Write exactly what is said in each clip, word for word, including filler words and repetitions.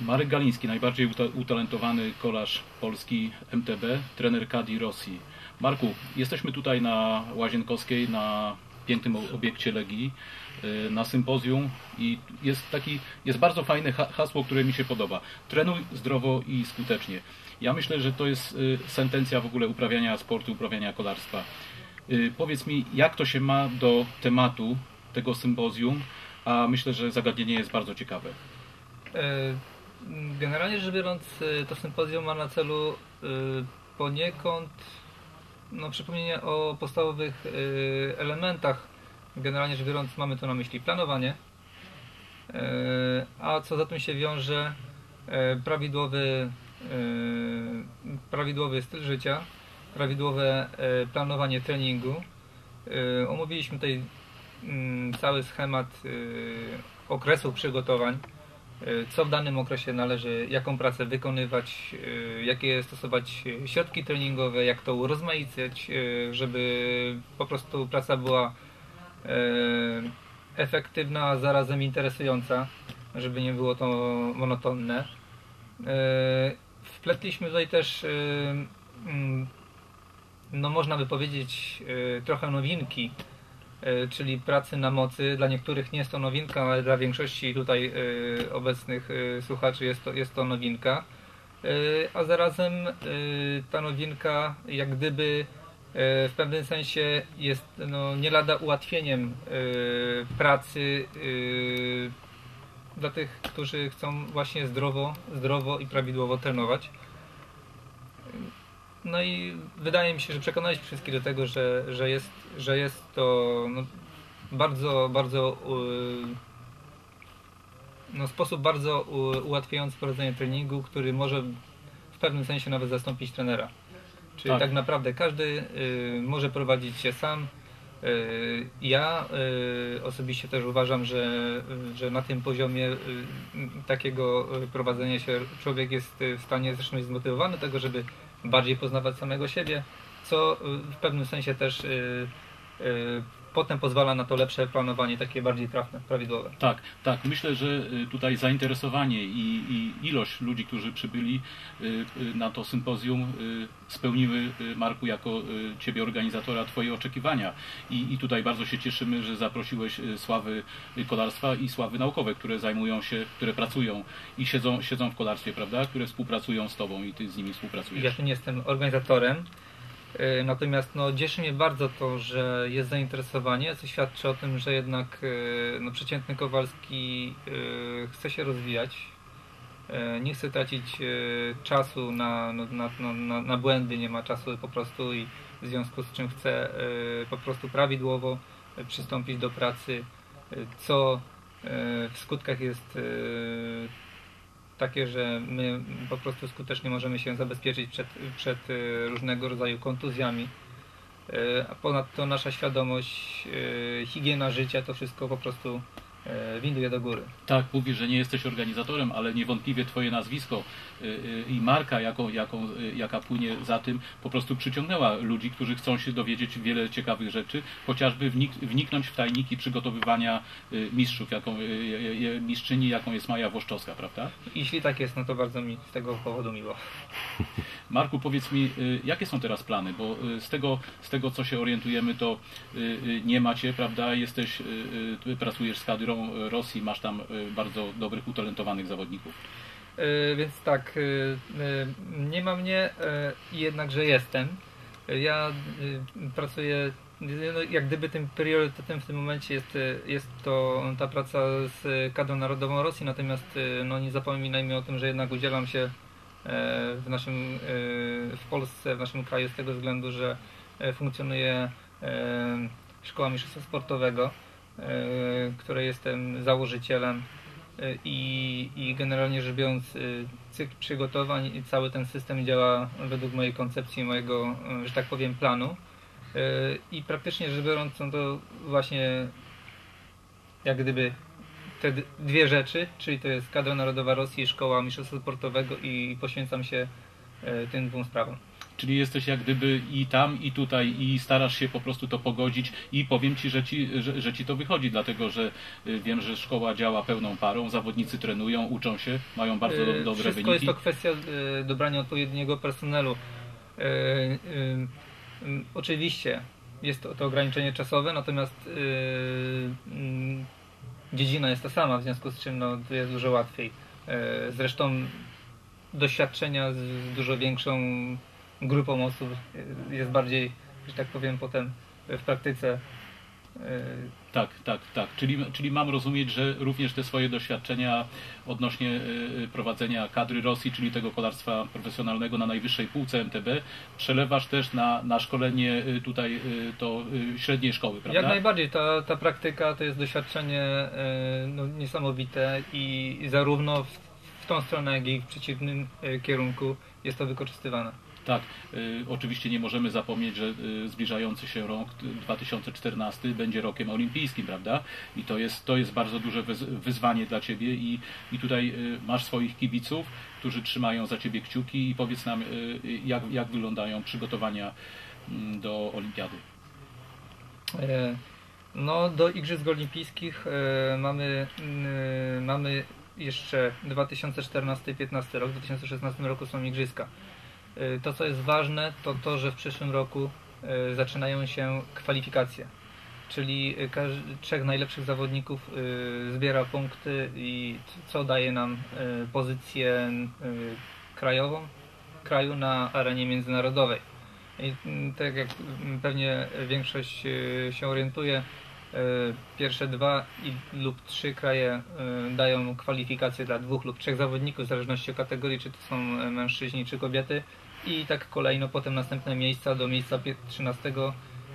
Marek Galiński, najbardziej utalentowany kolarz polski M T B, trener Kadi Rossi. Marku, jesteśmy tutaj na Łazienkowskiej, na pięknym obiekcie Legii, na sympozjum i jest taki, jest bardzo fajne hasło, które mi się podoba. Trenuj zdrowo i skutecznie. Ja myślę, że to jest sentencja w ogóle uprawiania sportu, uprawiania kolarstwa. Powiedz mi, jak to się ma do tematu tego sympozjum, a myślę, że zagadnienie jest bardzo ciekawe. Generalnie rzecz biorąc, to sympozjum ma na celu poniekąd no, przypomnienie o podstawowych elementach. Generalnie rzecz biorąc, mamy tu na myśli planowanie, a co za tym się wiąże, prawidłowy, prawidłowy styl życia, prawidłowe planowanie treningu. Omówiliśmy tutaj cały schemat okresu przygotowań, co w danym okresie należy, jaką pracę wykonywać, jakie stosować środki treningowe, jak to urozmaicać, żeby po prostu praca była efektywna, a zarazem interesująca, żeby nie było to monotonne. Wpletliśmy tutaj też, no można by powiedzieć, trochę nowinki, czyli pracy na mocy. Dla niektórych nie jest to nowinka, ale dla większości tutaj obecnych słuchaczy jest to, jest to nowinka. A zarazem ta nowinka jak gdyby w pewnym sensie jest no, nie lada ułatwieniem pracy dla tych, którzy chcą właśnie zdrowo, zdrowo i prawidłowo trenować. No i wydaje mi się, że przekonaliśmy wszystkich do tego, że, że, jest, że jest to no, bardzo, bardzo no, sposób bardzo ułatwiający prowadzenie treningu, który może w pewnym sensie nawet zastąpić trenera. Czyli tak, tak naprawdę każdy y, może prowadzić się sam. Y, ja y, osobiście też uważam, że, że na tym poziomie y, takiego prowadzenia się człowiek jest w stanie, zresztą jest zmotywowany do tego, żeby bardziej poznawać samego siebie, co w pewnym sensie też y, y, potem pozwala na to lepsze planowanie, takie bardziej trafne, prawidłowe. Tak, tak. Myślę, że tutaj zainteresowanie i, i ilość ludzi, którzy przybyli na to sympozjum, spełniły, Marku, jako Ciebie organizatora, Twoje oczekiwania. I, i tutaj bardzo się cieszymy, że zaprosiłeś sławy kolarstwa i sławy naukowe, które zajmują się, które pracują i siedzą, siedzą w kolarstwie, prawda? Które współpracują z Tobą i Ty z nimi współpracujesz. Ja tu nie jestem organizatorem. Natomiast no, cieszy mnie bardzo to, że jest zainteresowanie, co świadczy o tym, że jednak no, przeciętny Kowalski chce się rozwijać, nie chce tracić czasu na, na, na, na błędy, nie ma czasu po prostu i w związku z czym chce po prostu prawidłowo przystąpić do pracy, co w skutkach jest takie, że my po prostu skutecznie możemy się zabezpieczyć przed, przed różnego rodzaju kontuzjami. A ponadto nasza świadomość, higiena życia, to wszystko po prostu winduje do góry. Tak, mówisz, że nie jesteś organizatorem, ale niewątpliwie Twoje nazwisko i marka, jaką, jaką, jaka płynie za tym, po prostu przyciągnęła ludzi, którzy chcą się dowiedzieć wiele ciekawych rzeczy, chociażby wnik wniknąć w tajniki przygotowywania mistrzów, jaką, mistrzyni, jaką jest Maja Włoszczowska, prawda? Jeśli tak jest, no to bardzo mi z tego powodu miło. Marku, powiedz mi, jakie są teraz plany, bo z tego, z tego co się orientujemy, to nie macie, prawda, jesteś, pracujesz z Kadrą Rosji, masz tam bardzo dobrych, utalentowanych zawodników. Yy, więc tak, yy, nie ma mnie, yy, jednakże jestem. Ja yy, pracuję, no, jak gdyby tym priorytetem w tym momencie jest, jest to ta praca z Kadrą Narodową Rosji, natomiast yy, no, nie zapominajmy o tym, że jednak udzielam się w naszym, w Polsce, w naszym kraju z tego względu, że funkcjonuje Szkoła Mistrzostwa Sportowego, której jestem założycielem i, i generalnie rzecz biorąc cykl przygotowań i cały ten system działa według mojej koncepcji, mojego, że tak powiem, planu i praktycznie rzecz biorąc są to właśnie jak gdyby te dwie rzeczy, czyli to jest Kadra Narodowa Rosji i Szkoła Mistrzostwa Sportowego i poświęcam się tym dwóm sprawom. czyli jesteś jak gdyby i tam, i tutaj, i starasz się po prostu to pogodzić i powiem Ci, że Ci, że, że ci to wychodzi, dlatego że wiem, że szkoła działa pełną parą, zawodnicy trenują, uczą się, mają bardzo do, dobre Wszystko wyniki. jest to kwestia dobrania odpowiedniego personelu. Yy, yy, yy, oczywiście jest to, to ograniczenie czasowe, natomiast yy, yy, dziedzina jest ta sama, w związku z czym no, jest dużo łatwiej. Yy, zresztą doświadczenia z dużo większą grupą osób jest bardziej, że tak powiem, potem w praktyce. Yy, Tak, tak, tak. Czyli, czyli mam rozumieć, że również te swoje doświadczenia odnośnie y, prowadzenia kadry Rosji, czyli tego kolarstwa profesjonalnego na najwyższej półce M T B, przelewasz też na, na szkolenie y, tutaj y, to y, średniej szkoły, prawda? Jak najbardziej. Ta, ta praktyka to jest doświadczenie y, no, niesamowite i, i zarówno w, w tą stronę, jak i w przeciwnym y, kierunku jest to wykorzystywane. Tak, y, oczywiście nie możemy zapomnieć, że y, zbliżający się rok dwa tysiące czternasty będzie rokiem olimpijskim, prawda? I to jest, to jest bardzo duże wyz wyzwanie dla Ciebie i, i tutaj y, masz swoich kibiców, którzy trzymają za Ciebie kciuki i powiedz nam, y, jak, jak wyglądają przygotowania y, do olimpiady. E, no, do Igrzysk Olimpijskich e, mamy, e, mamy jeszcze dwa tysiące czternasty piętnasty rok, w dwa tysiące szesnastym roku są Igrzyska. To, co jest ważne, to to, że w przyszłym roku zaczynają się kwalifikacje, czyli trzech najlepszych zawodników zbiera punkty i co daje nam pozycję krajową kraju na arenie międzynarodowej. I tak jak pewnie większość się orientuje, pierwsze dwa i, lub trzy kraje dają kwalifikacje dla dwóch lub trzech zawodników, w zależności od kategorii, czy to są mężczyźni, czy kobiety. I tak kolejno potem następne miejsca do miejsca trzynastego,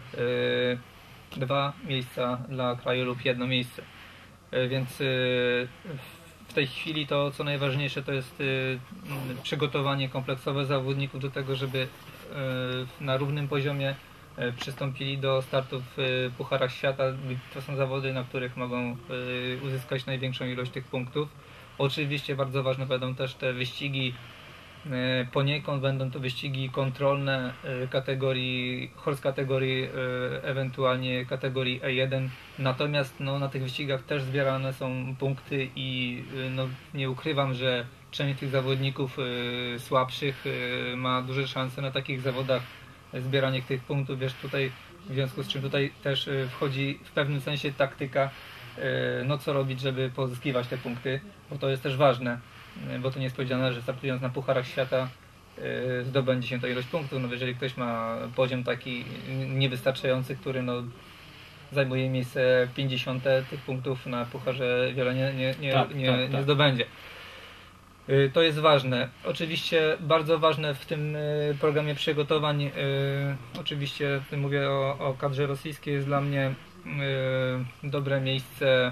dwa miejsca dla kraju lub jedno miejsce. Więc w tej chwili to, co najważniejsze, to jest przygotowanie kompleksowe zawodników do tego, żeby na równym poziomie przystąpili do startów w Pucharach Świata. To są zawody, na których mogą uzyskać największą ilość tych punktów. Oczywiście bardzo ważne będą też te wyścigi, poniekąd będą to wyścigi kontrolne kategorii, horse kategorii, ewentualnie kategorii E jeden. Natomiast no, na tych wyścigach też zbierane są punkty i no, nie ukrywam, że część tych zawodników słabszych ma duże szanse na takich zawodach zbieranie tych punktów, wiesz, tutaj w związku z czym tutaj też wchodzi w pewnym sensie taktyka, no co robić, żeby pozyskiwać te punkty, bo to jest też ważne, bo to nie jest powiedziane, że startując na Pucharach Świata zdobędzie się to ilość punktów, no jeżeli ktoś ma poziom taki niewystarczający, który no zajmuje miejsce pięćdziesiąte, tych punktów na Pucharze wiele nie, nie, nie, tak, nie, tak, nie tak. zdobędzie. To jest ważne. Oczywiście bardzo ważne w tym programie przygotowań, yy, oczywiście mówię o, o kadrze rosyjskiej, jest dla mnie yy, dobre miejsce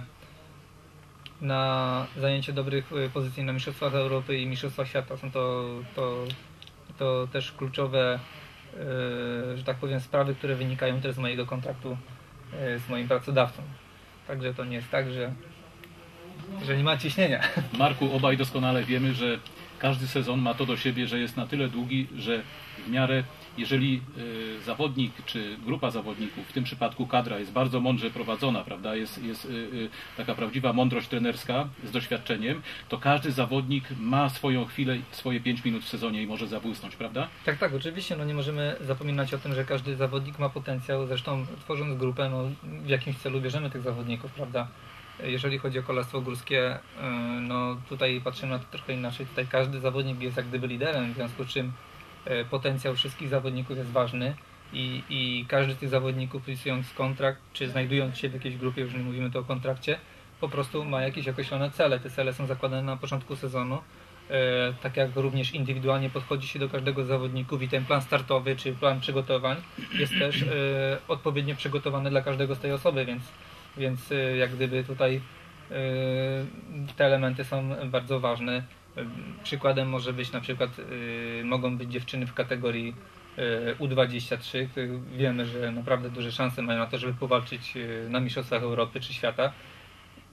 na zajęcie dobrych pozycji na Mistrzostwach Europy i Mistrzostwach Świata. Są to, to, to też kluczowe, yy, że tak powiem, sprawy, które wynikają też z mojego kontraktu yy, z moim pracodawcą. Także to nie jest tak, że że nie ma ciśnienia. Marku, obaj doskonale wiemy, że każdy sezon ma to do siebie, że jest na tyle długi, że w miarę, jeżeli y, zawodnik czy grupa zawodników, w tym przypadku kadra, jest bardzo mądrze prowadzona, prawda, jest, jest y, y, taka prawdziwa mądrość trenerska z doświadczeniem, to każdy zawodnik ma swoją chwilę, swoje pięć minut w sezonie i może zabłysnąć, prawda? Tak, tak, oczywiście, no nie możemy zapominać o tym, że każdy zawodnik ma potencjał, zresztą tworząc grupę, no w jakimś celu bierzemy tych zawodników, prawda? Jeżeli chodzi o kolarstwo górskie, no tutaj patrzymy na to trochę inaczej. Tutaj każdy zawodnik jest jak gdyby liderem, w związku z czym potencjał wszystkich zawodników jest ważny i, i każdy z tych zawodników, wpisując kontrakt, czy znajdując się w jakiejś grupie, już nie mówimy tu o kontrakcie, po prostu ma jakieś określone cele. Te cele są zakładane na początku sezonu, tak jak również indywidualnie podchodzi się do każdego zawodników i ten plan startowy, czy plan przygotowań jest też odpowiednio przygotowany dla każdego z tej osoby, więc Więc jak gdyby tutaj te elementy są bardzo ważne. Przykładem może być na przykład, mogą być dziewczyny w kategorii U dwadzieścia trzy, których wiemy, że naprawdę duże szanse mają na to, żeby powalczyć na Mistrzostwach Europy czy Świata.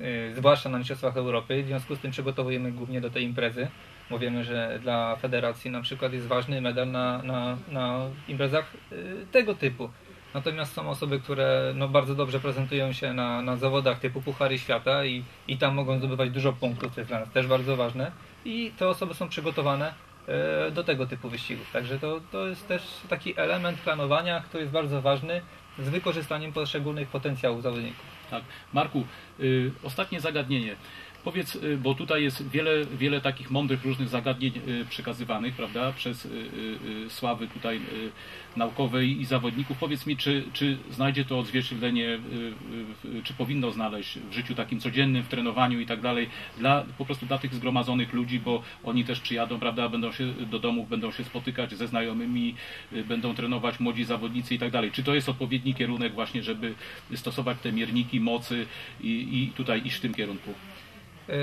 zwłaszcza na Mistrzostwach Europy. W związku z tym przygotowujemy głównie do tej imprezy. Mówimy, że dla federacji na przykład jest ważny medal na, na, na imprezach tego typu. Natomiast są osoby, które no, bardzo dobrze prezentują się na, na zawodach typu Puchary Świata i, i tam mogą zdobywać dużo punktów, co jest dla nas też bardzo ważne. I te osoby są przygotowane e, do tego typu wyścigów. Także to, to jest też taki element planowania, który jest bardzo ważny z wykorzystaniem poszczególnych potencjałów zawodników. Tak. Marku, y, ostatnie zagadnienie. Powiedz, bo tutaj jest wiele, wiele takich mądrych różnych zagadnień przekazywanych, prawda, przez sławy tutaj naukowej i zawodników. Powiedz mi, czy, czy znajdzie to odzwierciedlenie, czy powinno znaleźć w życiu takim codziennym, w trenowaniu i tak dalej, dla, po prostu dla tych zgromadzonych ludzi, bo oni też przyjadą, prawda, będą się do domów, będą się spotykać ze znajomymi, będą trenować młodzi zawodnicy i tak dalej. Czy to jest odpowiedni kierunek właśnie, żeby stosować te mierniki mocy i, i tutaj iść w tym kierunku? Yy,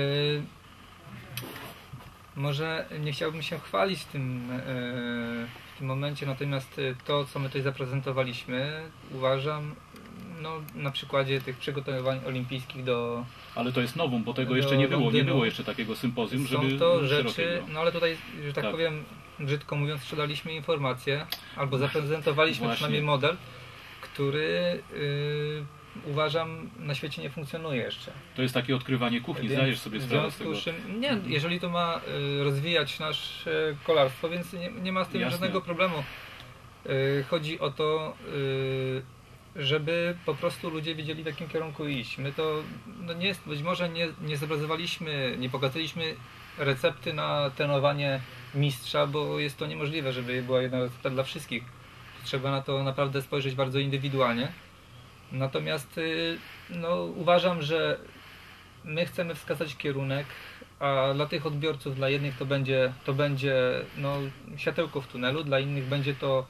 może nie chciałbym się chwalić w tym, yy, w tym momencie, natomiast to, co my tutaj zaprezentowaliśmy, uważam no, na przykładzie tych przygotowań olimpijskich do... Ale to jest nowum, bo tego jeszcze nie było, nie było jeszcze takiego sympozjum, żeby... Są to rzeczy, szerokiego. no ale tutaj, że tak, tak powiem, brzydko mówiąc, sprzedaliśmy informacje, albo zaprezentowaliśmy Właśnie. przynajmniej model, który... Yy, uważam, na świecie nie funkcjonuje jeszcze. To jest takie odkrywanie kuchni, Więc zdajesz sobie sprawę z tego. Czym, nie, jeżeli to ma y, rozwijać nasze kolarstwo, więc nie, nie ma z tym Jasne. żadnego problemu. Y, chodzi o to, y, żeby po prostu ludzie wiedzieli, w jakim kierunku iść. My to no nie jest, być może nie, nie zobrazowaliśmy, nie pokazaliśmy recepty na trenowanie mistrza, bo jest to niemożliwe, żeby była jedna recepta dla wszystkich. Trzeba na to naprawdę spojrzeć bardzo indywidualnie. Natomiast no, uważam, że my chcemy wskazać kierunek, a dla tych odbiorców, dla jednych to będzie, to będzie no, światełko w tunelu, dla innych będzie to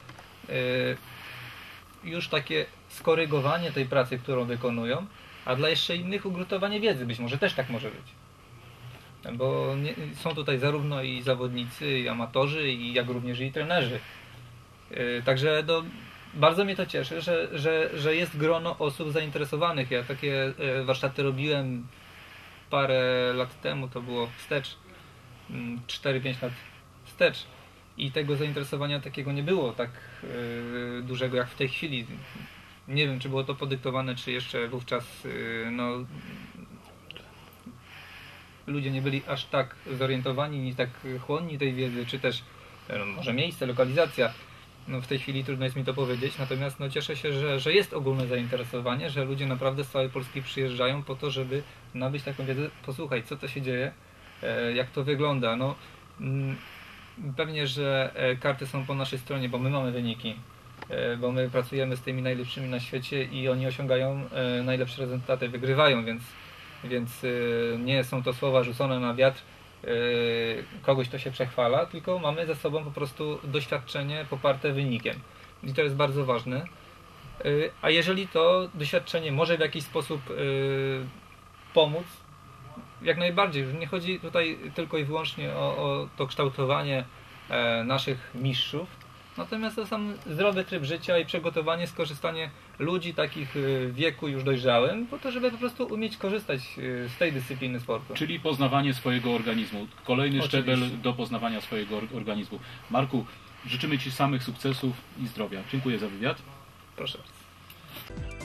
y, już takie skorygowanie tej pracy, którą wykonują, a dla jeszcze innych ugruntowanie wiedzy, być może też tak może być. Bo nie, są tutaj zarówno i zawodnicy, i amatorzy, i jak również i trenerzy. Y, także do Bardzo mnie to cieszy, że, że, że jest grono osób zainteresowanych. Ja takie warsztaty robiłem parę lat temu, to było wstecz, cztery pięć lat wstecz i tego zainteresowania takiego nie było tak yy, dużego jak w tej chwili. Nie wiem, czy było to podyktowane, czy jeszcze wówczas yy, no, ludzie nie byli aż tak zorientowani, nie tak chłonni tej wiedzy, czy też yy, może miejsce, lokalizacja. No w tej chwili trudno jest mi to powiedzieć, natomiast no cieszę się, że, że jest ogólne zainteresowanie, że ludzie naprawdę z całej Polski przyjeżdżają po to, żeby nabyć taką wiedzę, posłuchaj, co to się dzieje, e, jak to wygląda. No, m, pewnie, że e, karty są po naszej stronie, bo my mamy wyniki, e, bo my pracujemy z tymi najlepszymi na świecie i oni osiągają e, najlepsze rezultaty, wygrywają, więc, więc e, nie są to słowa rzucone na wiatr, kogoś to się przechwala, tylko mamy za sobą po prostu doświadczenie poparte wynikiem. I to jest bardzo ważne. A jeżeli to doświadczenie może w jakiś sposób pomóc, jak najbardziej. Nie chodzi tutaj tylko i wyłącznie o, o to kształtowanie naszych mistrzów, natomiast to sam zdrowy tryb życia i przygotowanie, skorzystanie ludzi takich w wieku już dojrzałym, po to, żeby po prostu umieć korzystać z tej dyscypliny sportu. Czyli poznawanie swojego organizmu. Kolejny Oczywiście. szczebel do poznawania swojego organizmu. Marku, życzymy Ci samych sukcesów i zdrowia. Dziękuję za wywiad. Proszę bardzo.